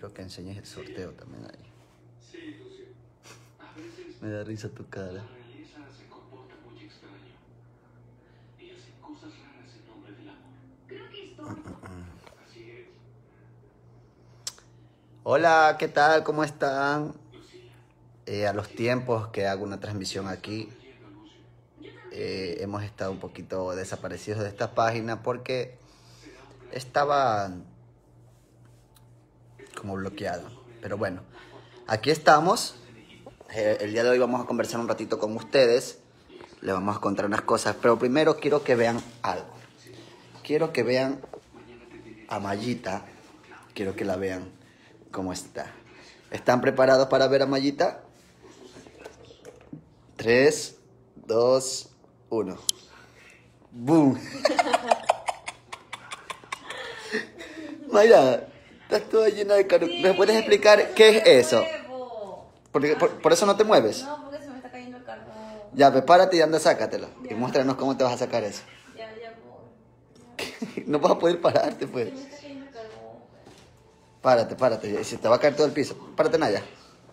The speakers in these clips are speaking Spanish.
Quiero que enseñes el sorteo también ahí. Me da risa tu cara. Hola, ¿qué tal? ¿Cómo están? A los tiempos que hago una transmisión aquí, hemos estado un poquito desaparecidos de esta página porque estaba como bloqueado. Pero bueno, aquí estamos. El día de hoy vamos a conversar un ratito con ustedes. Les vamos a contar unas cosas. Pero primero quiero que vean algo. Quiero que vean a Mayita. Quiero que la vean cómo está. ¿Están preparados para ver a Mayita? 3, 2, 1. ¡Boom! Mayra, estás toda llena de caro. ¿Me puedes explicar qué es eso? ¿Por eso no te mueves? No, porque se me está cayendo el carbón. Ya, prepárate y anda, sácatelo. Y muéstranos cómo te vas a sacar eso. Ya voy. No vas a poder pararte, pues. Se me está cayendo el carbón. Párate. Se te va a caer todo el piso. Párate, Naya.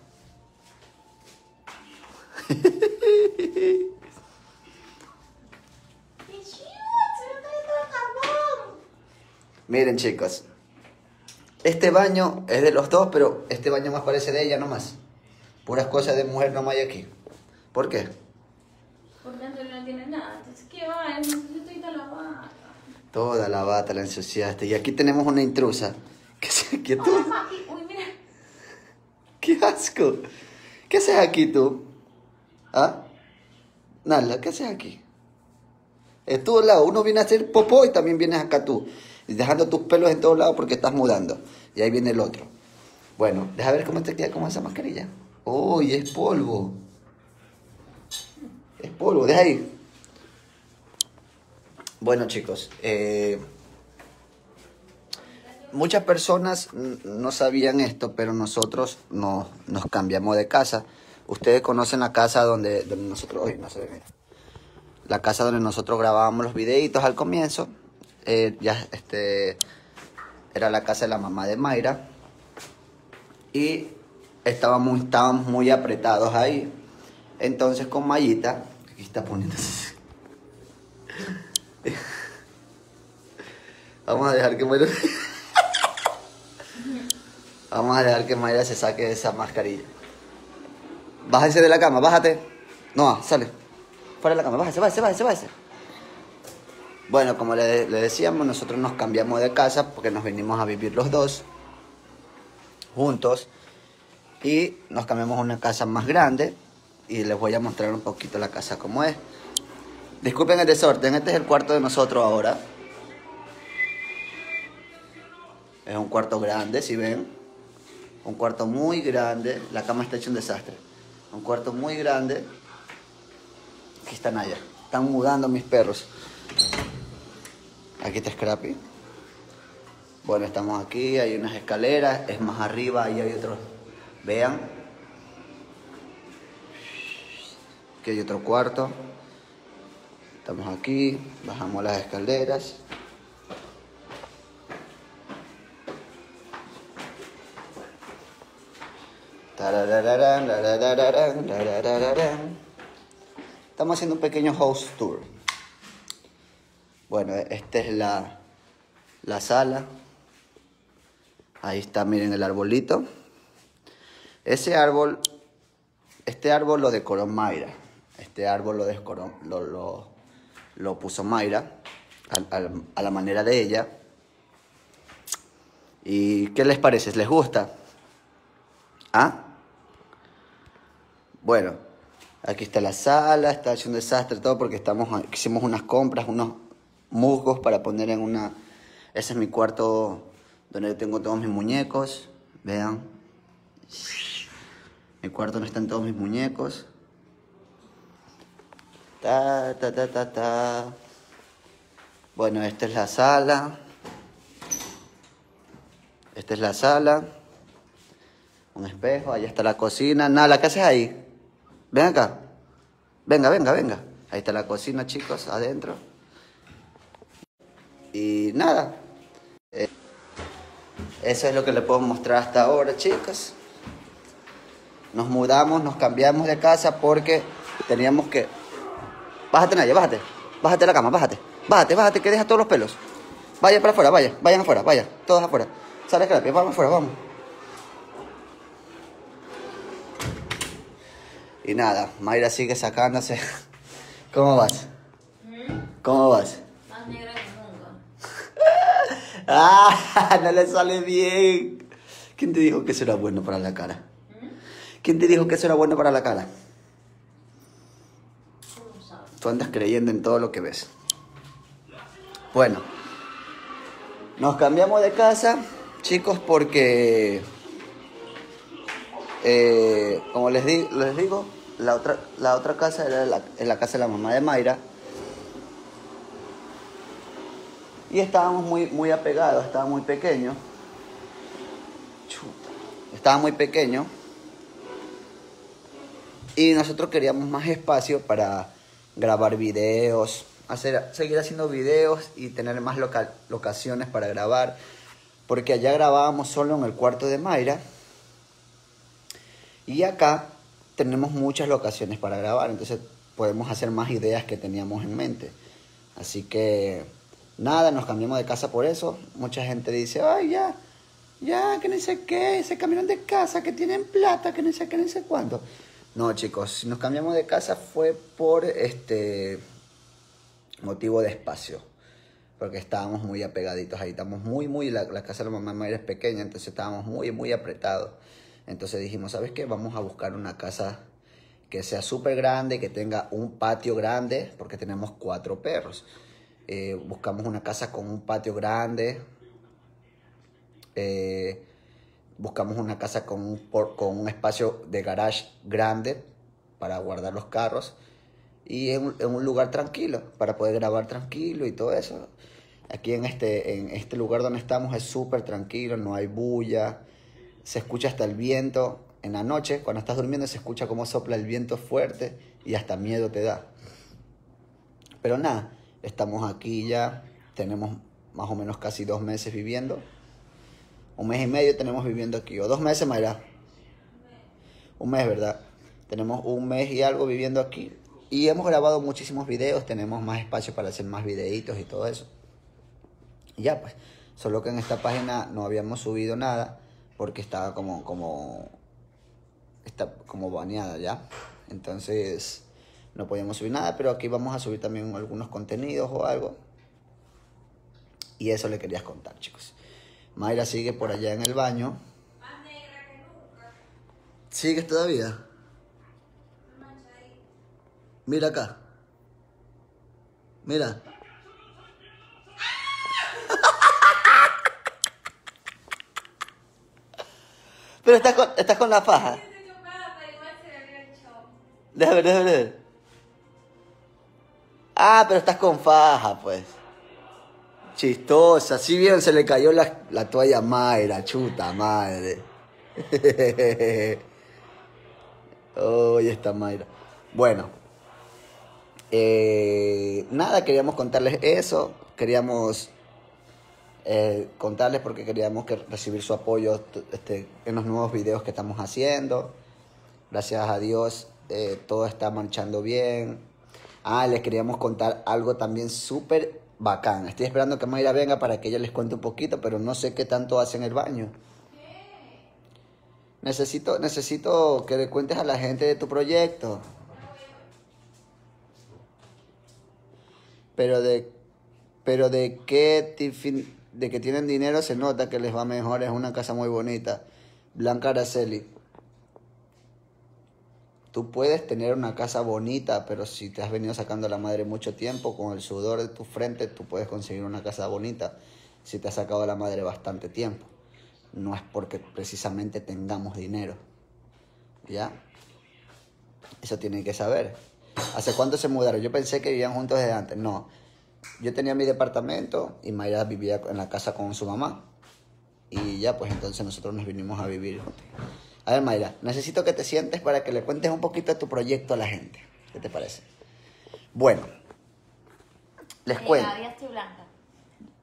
Miren, chicos. Este baño es de los dos, pero este baño más parece de ella nomás. Puras cosas de mujer nomás hay aquí. ¿Por qué? Porque Antonio no tiene nada. Entonces, ¿qué va? Yo estoy toda la vaca. Toda la bata la ensuciaste. Y aquí tenemos una intrusa. ¿Qué haces aquí tú? Uy, mira. ¡Qué asco! ¿Qué haces aquí tú? ¿Ah? Nala, ¿qué haces aquí? En todos lados. Uno viene a hacer popó y también vienes acá tú. Y dejando tus pelos en todos lados porque estás mudando. Y ahí viene el otro. Bueno, deja ver cómo te queda con esa mascarilla. ¡Uy, es polvo! Es polvo, deja ahí. Bueno, chicos, muchas personas no sabían esto, pero nosotros nos cambiamos de casa. Ustedes conocen la casa donde nosotros... Uy, no se ve, mira. La casa donde nosotros grabábamos los videitos al comienzo. Era la casa de la mamá de Mayra. Y estábamos muy apretados ahí. Entonces con Mayita... Aquí está poniéndose... Vamos a dejar que Mayra... Vamos a dejar que Mayra se saque esa mascarilla. Bájese de la cama, bájate. No, sale. Fuera de la cama, bájese. Bueno, como le decíamos, nosotros nos cambiamos de casa porque nos vinimos a vivir los dos juntos. Y nos cambiamos a una casa más grande. Y les voy a mostrar un poquito la casa como es. Disculpen el desorden, este es el cuarto de nosotros ahora. Es un cuarto grande, si ven. Un cuarto muy grande. La cama está hecha un desastre. Un cuarto muy grande. Aquí está Naya. Están mudando mis perros. Aquí está Scrappy. Bueno, estamos aquí. Hay unas escaleras. Es más arriba. Ahí hay otro. Vean. Aquí hay otro cuarto. Estamos aquí. Bajamos las escaleras. Estamos haciendo un pequeño house tour. Bueno, esta es la sala. Ahí está, miren el arbolito. Este árbol lo decoró Mayra. Este árbol lo puso Mayra a la manera de ella. ¿Y qué les parece? ¿Les gusta? ¿Ah? Bueno, aquí está la sala, está hecho un desastre todo porque hicimos unas compras, unos musgos para poner en una... Ese es mi cuarto donde tengo todos mis muñecos, vean. Mi cuarto donde están todos mis muñecos. Bueno, esta es la sala. Esta es la sala. Un espejo, allá está la cocina. Nala, ¿qué haces ahí? Ven acá. Venga. Ahí está la cocina, chicos, adentro. Y nada. eso es lo que le puedo mostrar hasta ahora, chicos. Nos mudamos, nos cambiamos de casa porque teníamos que... Bájate, Naya, bájate. Bájate de la cama, bájate. Bájate, que deja todos los pelos. Vayan para afuera, vayan afuera, todos afuera. Sale, Scrappy, vamos afuera, vamos. Y nada, Mayra sigue sacándose. ¿Cómo vas? ¿Cómo vas? Más negra que nunca. ¡Ah! No le sale bien. ¿Quién te dijo que eso era bueno para la cara? ¿Quién te dijo que eso era bueno para la cara? Tú andas creyendo en todo lo que ves. Bueno, nos cambiamos de casa, chicos, porque... como les digo, la otra casa era la casa de la mamá de Mayra. Y estábamos muy apegados, estaba muy pequeño. Estaba muy pequeño. Y nosotros queríamos más espacio para grabar videos, seguir haciendo videos y tener más locaciones para grabar. Porque allá grabábamos solo en el cuarto de Mayra. Y acá tenemos muchas locaciones para grabar, entonces podemos hacer más ideas que teníamos en mente. Así que, nada, nos cambiamos de casa por eso. Mucha gente dice, ay, ya, que no sé qué, se cambiaron de casa, que tienen plata, que no sé qué, no sé cuánto. No, chicos, si nos cambiamos de casa fue por motivo de espacio. Porque estábamos muy apegaditos ahí, estamos la casa de la mamá de Mayra es pequeña, entonces estábamos muy apretados. Entonces dijimos, ¿sabes qué? Vamos a buscar una casa que sea súper grande, que tenga un patio grande, porque tenemos 4 perros. Buscamos una casa con un patio grande. Buscamos una casa con un espacio de garage grande para guardar los carros. Y en un lugar tranquilo, para poder grabar tranquilo y todo eso. Aquí en este lugar donde estamos es súper tranquilo, no hay bulla. Se escucha hasta el viento en la noche, cuando estás durmiendo se escucha cómo sopla el viento fuerte y hasta miedo te da. Pero nada, estamos aquí ya, tenemos más o menos casi 2 meses viviendo. 1 mes y medio tenemos viviendo aquí, o 2 meses, Mayra. 1 mes, ¿verdad? Tenemos 1 mes y algo viviendo aquí. Y hemos grabado muchísimos videos, tenemos más espacio para hacer más videitos y todo eso. Y ya pues, solo que en esta página no habíamos subido nada. Porque estaba como baneada ya. Entonces no podíamos subir nada. Pero aquí vamos a subir también algunos contenidos o algo. Y eso le querías contar, chicos. Mayra sigue por allá en el baño. Más negra que nunca. ¿Sigues todavía? Mira acá. Mira. Pero estás con la faja. Déjame ver. Ah, pero estás con faja, pues. Chistosa. Si bien se le cayó la toalla a Mayra, chuta madre. Oye, esta Mayra. Bueno. Nada, queríamos contarles eso. Queríamos contarles porque queríamos recibir su apoyo en los nuevos videos que estamos haciendo. Gracias a Dios todo está marchando bien. Les queríamos contar algo también súper bacán. Estoy esperando que Mayra venga para que ella les cuente un poquito, pero no sé qué tanto hace en el baño. Necesito que le cuentes a la gente de tu proyecto. Pero de que tienen dinero se nota que les va mejor, es una casa muy bonita. Blanca Araceli, tú puedes tener una casa bonita, pero si te has venido sacando la madre mucho tiempo, con el sudor de tu frente, tú puedes conseguir una casa bonita si te has sacado la madre bastante tiempo. No es porque precisamente tengamos dinero, ¿ya? Eso tienen que saber. ¿Hace cuánto se mudaron? Yo pensé que vivían juntos desde antes. No. Yo tenía mi departamento y Mayra vivía en la casa con su mamá. Y ya, pues entonces nosotros nos vinimos a vivir juntos. A ver, Mayra, necesito que te sientes para que le cuentes un poquito de tu proyecto a la gente. ¿Qué te parece? Bueno, les cuento. Ya estoy blanca.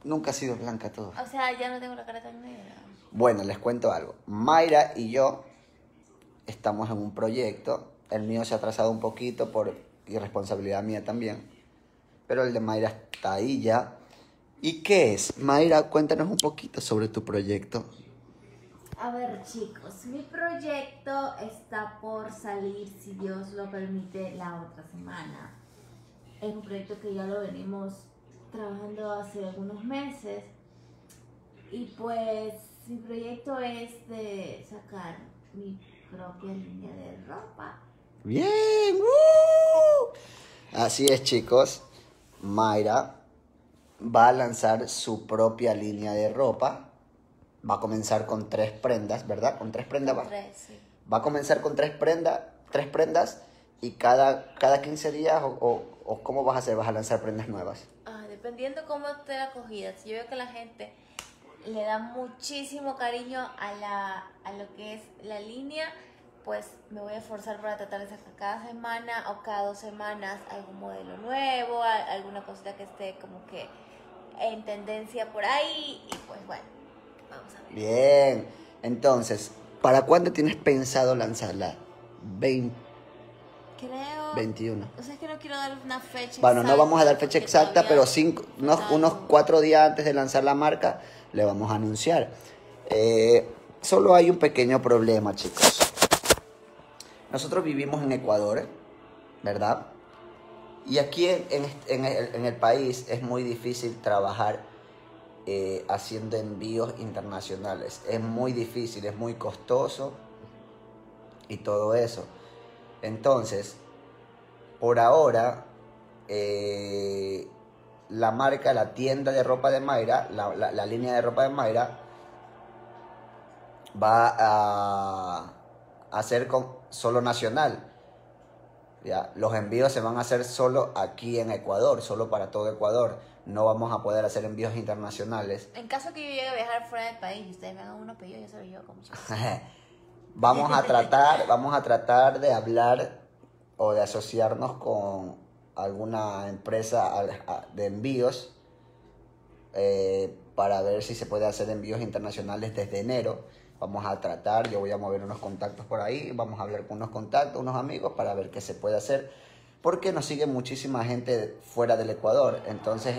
Nunca ha sido blanca todo. O sea, ya no tengo la cara tan negra. Bueno, les cuento algo. Mayra y yo estamos en un proyecto. El mío se ha atrasado un poquito por irresponsabilidad mía también. Pero el de Mayra está ahí ya. ¿Y qué es? Mayra, cuéntanos un poquito sobre tu proyecto. A ver, chicos, mi proyecto está por salir, si Dios lo permite, la otra semana. Es un proyecto que ya lo venimos trabajando hace algunos meses. Y pues mi proyecto es de sacar mi propia línea de ropa. Bien. Así es, chicos. Mayra va a lanzar su propia línea de ropa. Va a comenzar con 3 prendas, ¿verdad? Con 3 prendas va. Sí. Va a comenzar con 3 prendas y cada 15 días o ¿cómo vas a hacer? ¿Vas a lanzar prendas nuevas? Dependiendo cómo esté la acogida. Si yo veo que la gente le da muchísimo cariño a lo que es la línea, pues me voy a esforzar para tratar de sacar cada semana o cada 2 semanas algún modelo nuevo, alguna cosita que esté como que en tendencia por ahí. Y pues bueno, vamos a ver. Bien. Entonces, ¿para cuándo tienes pensado lanzarla? 21. O sea, es que no quiero dar una fecha Bueno, exacta. no vamos a dar fecha porque exacta, pero todavía unos 4 días antes de lanzar la marca, le vamos a anunciar. Solo hay un pequeño problema, chicos. Nosotros vivimos en Ecuador, ¿verdad? Y aquí en el país es muy difícil trabajar haciendo envíos internacionales. Es muy difícil, es muy costoso y todo eso. Entonces, por ahora, la marca, la tienda de ropa de Mayra, la línea de ropa de Mayra, va a hacer solo nacional. ¿Ya? Los envíos se van a hacer solo aquí en Ecuador, solo para todo Ecuador. No vamos a poder hacer envíos internacionales. En caso que yo llegue a viajar fuera del país y ustedes me hagan unos pedidos, yo se los llevo con mucho gusto. Vamos a tratar de hablar o de asociarnos con alguna empresa de envíos para ver si se puede hacer envíos internacionales desde enero. Vamos a tratar, yo voy a mover unos contactos por ahí, vamos a hablar con unos contactos, unos amigos para ver qué se puede hacer, porque nos sigue muchísima gente fuera del Ecuador, entonces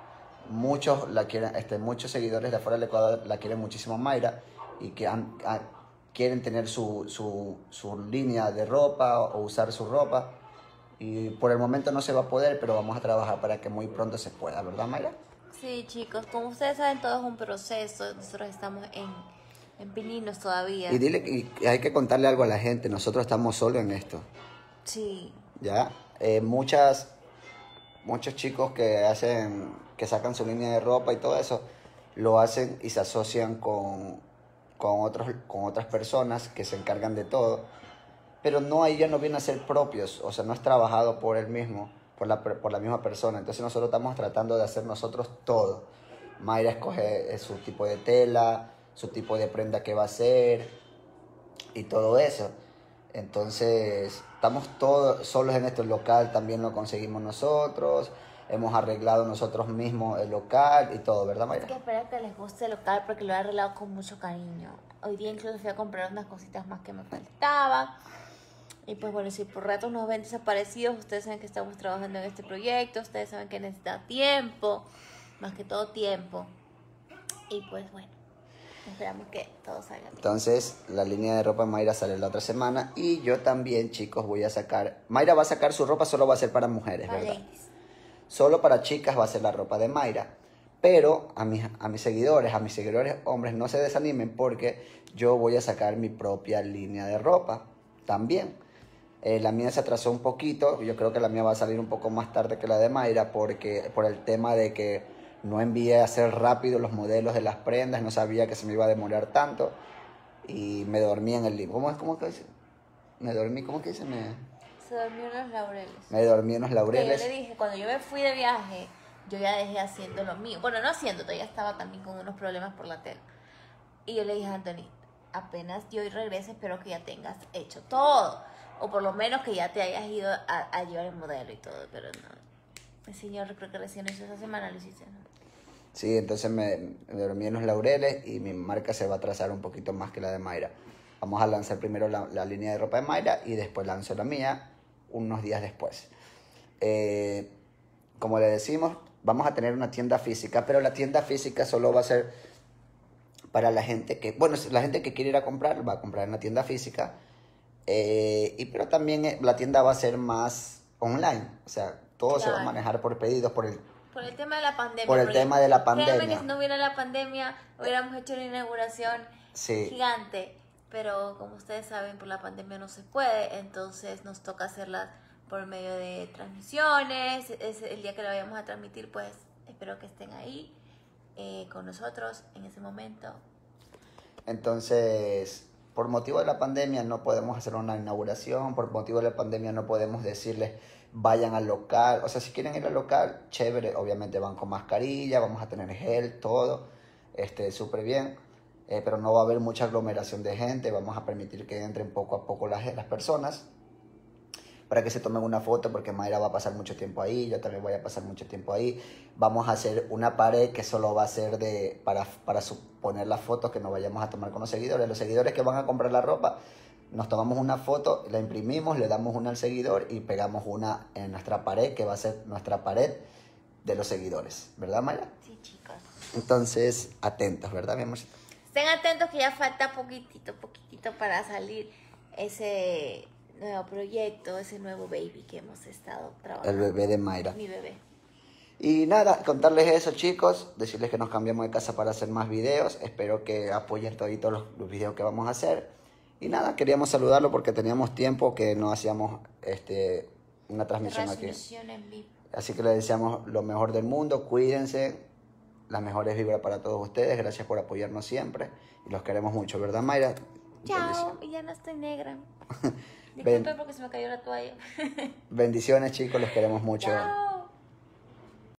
muchos la quieren, muchos seguidores de fuera del Ecuador la quieren muchísimo Mayra y que quieren tener su línea de ropa o usar su ropa, y por el momento no se va a poder, pero vamos a trabajar para que muy pronto se pueda, ¿verdad, Mayra? Sí, chicos, como ustedes saben, todo es un proceso. Nosotros estamos en pininos todavía. Y dile que hay que contarle algo a la gente, nosotros estamos solos en esto. Sí. ¿Ya? Muchos chicos que sacan su línea de ropa y todo eso, lo hacen y se asocian con otras personas que se encargan de todo, pero no, ahí ya no viene a ser propios, o sea, no es trabajado por él mismo, por la misma persona. Entonces nosotros estamos tratando de hacer nosotros todo. Mayra escoge su tipo de tela, su tipo de prenda que va a hacer y todo eso. Entonces estamos todos solos en este local, también lo conseguimos nosotros, hemos arreglado nosotros mismos el local y todo, ¿verdad, Mayra? Es que espero que les guste el local porque lo he arreglado con mucho cariño. Hoy día incluso fui a comprar unas cositas más que me faltaban. Y pues bueno, si por ratos nos ven desaparecidos, ustedes saben que estamos trabajando en este proyecto, ustedes saben que necesita tiempo, más que todo tiempo. Y pues bueno, esperamos que todo salga bien. Entonces, la línea de ropa de Mayra sale la otra semana y yo también, chicos, voy a sacar... Mayra va a sacar su ropa, solo va a ser para mujeres, Para ¿verdad? ladies. Solo para chicas va a ser la ropa de Mayra. Pero a mis seguidores hombres, no se desanimen porque yo voy a sacar mi propia línea de ropa también. La mía se atrasó un poquito, yo creo que la mía va a salir un poco más tarde que la de Mayra por el tema de que no envié a hacer rápido los modelos de las prendas, no sabía que se me iba a demorar tanto y me dormí en el libro. ¿Cómo que dice? Me dormí, ¿cómo que dice? Se durmió en los laureles. Me dormí en los Que laureles. yo le dije, cuando yo me fui de viaje, yo ya dejé haciendo lo mío. Bueno, no haciendo, todavía estaba también con unos problemas por la tela. Y yo le dije a Anthony, apenas yo regrese, espero que ya tengas hecho todo. O por lo menos que ya te hayas ido a llevar el modelo y todo. Pero no. El señor creo que recién lo hizo esa semana, lo hiciste, ¿no? Sí, entonces me dormí en los laureles y mi marca se va a trazar un poquito más que la de Mayra. Vamos a lanzar primero la línea de ropa de Mayra y después lanzo la mía unos días después. Como le decimos, vamos a tener una tienda física, pero la tienda física solo va a ser para la gente que, bueno, la gente que quiere ir a comprar, va a comprar en la tienda física, pero también la tienda va a ser más online, o sea, todo se va a manejar por pedidos, por el tema de la pandemia. Por el tema de la pandemia. Créanme que si no hubiera la pandemia, hubiéramos hecho una inauguración gigante, pero como ustedes saben, por la pandemia no se puede, entonces nos toca hacerla por medio de transmisiones. El día que la vayamos a transmitir, pues espero que estén ahí con nosotros en ese momento. Entonces, por motivo de la pandemia no podemos hacer una inauguración, por motivo de la pandemia no podemos decirles vayan al local. O sea, si quieren ir al local, chévere, obviamente van con mascarilla, vamos a tener gel, todo, súper bien. Pero no va a haber mucha aglomeración de gente, vamos a permitir que entren poco a poco las personas para que se tomen una foto, porque Mayra va a pasar mucho tiempo ahí, yo también voy a pasar mucho tiempo ahí. Vamos a hacer una pared que solo va a ser para poner las fotos que nos vayamos a tomar con los seguidores. Los seguidores que van a comprar la ropa, nos tomamos una foto, la imprimimos, le damos una al seguidor y pegamos una en nuestra pared, que va a ser nuestra pared de los seguidores. ¿Verdad, Mayra? Sí, chicos. Entonces, atentos, ¿verdad, mi amor? Estén atentos que ya falta poquitito para salir ese nuevo proyecto, ese nuevo baby que hemos estado trabajando. El bebé de Mayra. Mi bebé. Y nada, contarles eso, chicos, decirles que nos cambiamos de casa para hacer más videos. Espero que apoyen todos los videos que vamos a hacer. Y nada, queríamos saludarlo porque teníamos tiempo que no hacíamos una transmisión aquí. En vivo. Así que les deseamos lo mejor del mundo, cuídense, las mejores vibras para todos ustedes. Gracias por apoyarnos siempre y los queremos mucho, ¿verdad, Mayra? Chao, y ya no estoy negra. Disculpen porque se me cayó la toalla. Bendiciones, chicos, los queremos mucho. Chao.